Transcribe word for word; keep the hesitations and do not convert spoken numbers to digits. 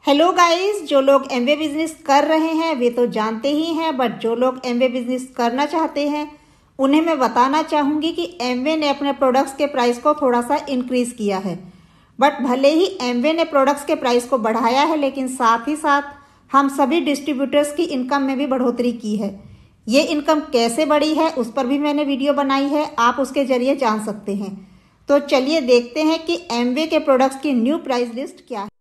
Hello guys, जो लोग Amway business कर रहे हैं वे तो जानते ही हैं, बट जो लोग एमवे बिजनेस करना चाहते हैं उन्हें मैं बताना चाहूँगी कि एमवे ने अपने प्रोडक्ट्स के प्राइस को थोड़ा सा इंक्रीज़ किया है। बट भले ही एमवे ने प्रोडक्ट्स के प्राइस को बढ़ाया है, लेकिन साथ ही साथ हम सभी डिस्ट्रीब्यूटर्स की इनकम में भी बढ़ोतरी की है। ये इनकम कैसे बढ़ी है उस पर भी मैंने वीडियो बनाई है, आप उसके जरिए जान सकते हैं। तो चलिए देखते हैं कि एमवे के प्रोडक्ट्स की न्यू प्राइस लिस्ट क्या है।